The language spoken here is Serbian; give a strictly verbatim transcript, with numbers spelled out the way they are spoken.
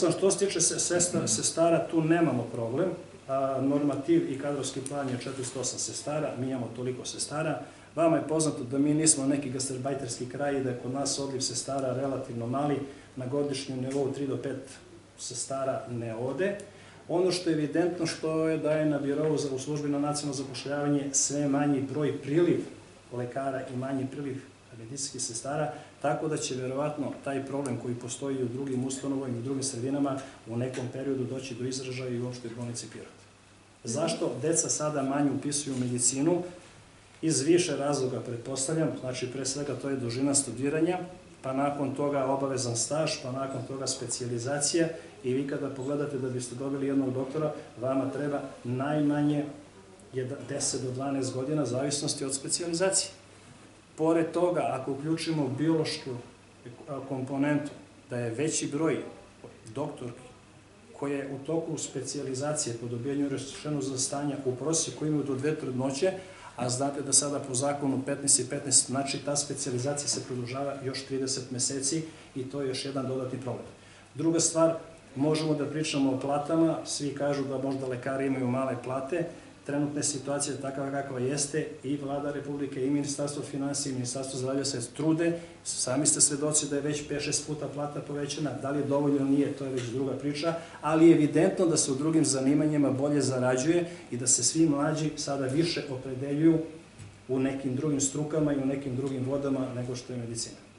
Što se tiče sestara, tu nemamo problem. Normativ i kadrovski plan je četiristo osam sestara, mi imamo toliko sestara. Vama je poznato da mi nismo neki gastarbajterski kraj i da je kod nas odliv sestara relativno mali, na godišnjem nivou tri do pet sestara ne ode. Ono što je evidentno što je da je na birovu u službi na nacionalno zapošljavanje sve manji broj priliv lekara i manji priliv medicinskih sestara, tako da će verovatno taj problem koji postoji u drugim ustanovama i u drugim sredinama u nekom periodu doći do izražaja i u opštoj bolnici Pirot. Zašto deca sada manje upisuju medicinu? Iz više razloga, pretpostavljam, znači pre svega to je dužina studiranja, pa nakon toga obavezan staž, pa nakon toga specijalizacija i vi kada pogledate da biste dobili jednog doktora, vama treba najmanje deset do dvanaest godina zavisnosti od specijalizacije. Pored toga, ako uključimo biološku komponentu, da je veći broj doktorki koje u toku specijalizacije po dobijanju rešenog za stanja u prosjeku imaju do dve trudnoće, a znate da sada po zakonu petnaest i petnaest, znači ta specijalizacija se produžava još trideset meseci i to je još jedan dodatni problem. Druga stvar, možemo da pričamo o platama, svi kažu da možda lekari imaju male plate, trenutna situacija je takva kakva jeste i Vlada Republike i Ministarstvo finansija i Ministarstvo zdravlja se trude, sami ste svedoci da je već pet šest puta plata povećana, da li je dovoljno ili nije, to je već druga priča, ali je evidentno da se u drugim zanimanjima bolje zarađuje i da se svi mlađi sada više opredeljuju u nekim drugim strukama i u nekim drugim vodama nego što je medicina.